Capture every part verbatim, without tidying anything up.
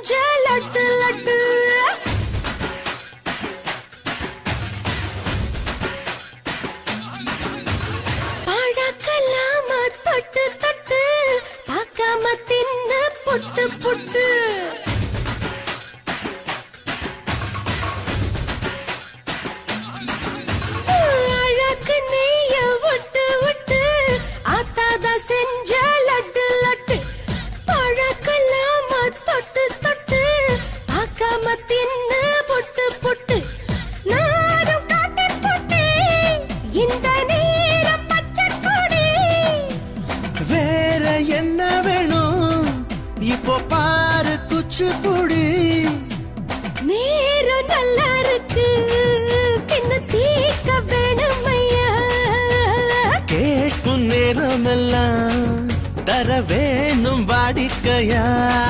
செஞ்ச லட்டு லட்டு பழக்கலாம தொட்டு தொட்டு பார்க்காம தின்ன புட்டு புட்டு அழகு நெய்ய விட்டு விட்டு ஆத்தாதா செஞ்ச லட்டு லட்டு பழக்கலாம தொட்டு தொட்டு பார்க்காம தின்ன புட்டு புட்டு நானும் காட்டி புட்டு இந்த நேரம் பச்சை கொடி வேற என்ன வேணும் இப்போ பாரு குச்சிப்புடி நேரம் நல்லா இருக்கு தின்னு தீக்க வேணும் ஐயா கேட்கும் நேரமெல்லாம் தர வேணும் வாடிக்கையா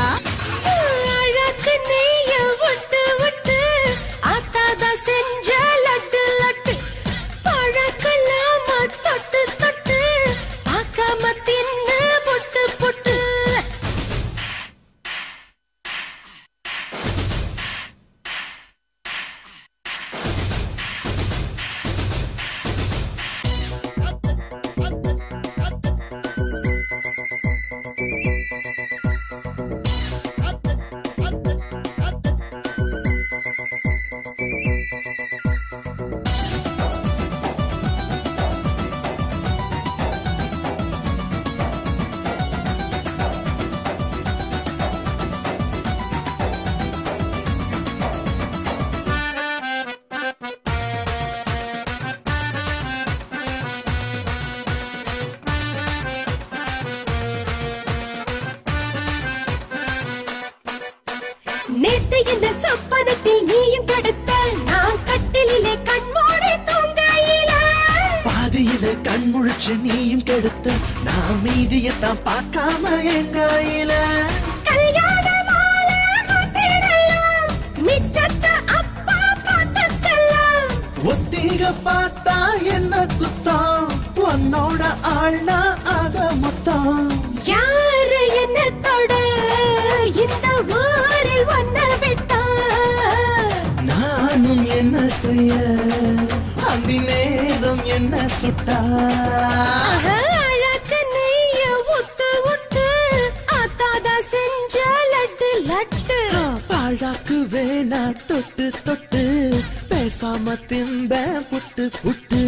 அழகு நெய்ய விட்டு விட்டு ஆத்தாதா செஞ்ச லட்டு லட்டு பழக்கலாம தொட்டு தொட்டு பார்க்காம தின்ன புட்டு புட்டு நேத்து இந்த சொப்பனத்தில் நீயும் கடுத்த நான் கட்டிலே கண்மூடி தூங்கையில பாதியில கண் முழிச்சு நீயும் கெடுத்த நான் மீதியத்தான் பார்க்காம எங்காயில கல்யாண மாலை மாத்திரலாம் மிச்சத்த அப்பா பார்த்துக்கலாம் ஒத்திக பார்த்தா என்ன குத்தம் உன்னோட ஆள்னா ஆக மொத்தம் யாரு என்ன தொட இந்த ஊரில் வந்த விட்டா நானும் என்ன செய்ய அந்த நேரம் என்ன சுட்டா அழகு நெய்ய விட்டு விட்டு ஆத்தாதா செஞ்ச லட்டு லட்டு பாழாக்கு வேணா தொட்டு தொட்டு பேசாம திம்ப புட்டு புட்டு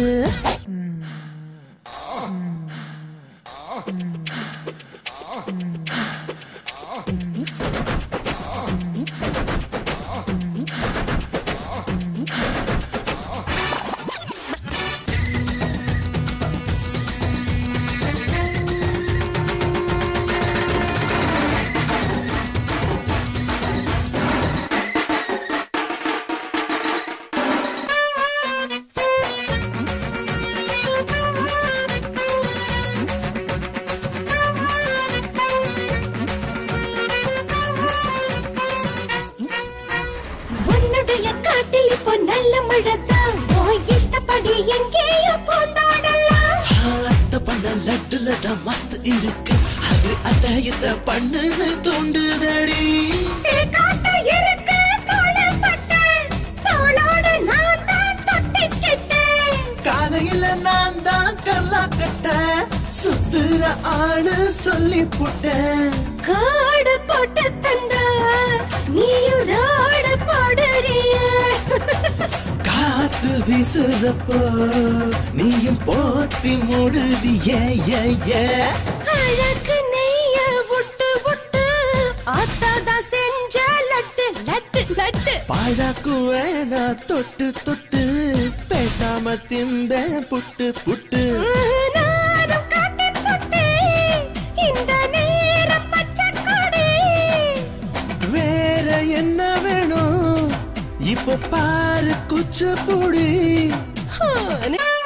உன்னுடைய காட்டில் இப்போ நல்ல மழைதான் போய் இஷ்டப்படி எங்கேயோ போந்தாடலாம் அத்த பண்ண லட்டுல தான் மஸ்த் இருக்கு அது அத்தையத்தை பண்ணுன்னு தூண்டுதடி காட்ட இருக்கு தோளப்பட்ட தோளோட நான் தான் தொட்டிக்கிட்டேன் காலையில நான் தான் கல்லா கட்ட சுத்துற ஆளு சொல்லி புட்டேன் காடு போட்டு தந்தா நீயும் ரோடு போடுறிய காத்து வீசுறப்போ நீயும் போத்தி மூடுறியே ஏ ஏ அழகு நெய்ய விட்டு விட்டு ஆத்தாதா செஞ்ச லட்டு லட்டு லட்டு பாழாக்கு வேணா தொட்டு தொட்டு பேசாம திம்ப புட்டு புட்டு நானும் காட்டி புட்டு இந்த நேரம் பச்சை கொடி வேற என்ன வேணும் இப்போ பாரு குச்சிப்புடி ஹம்.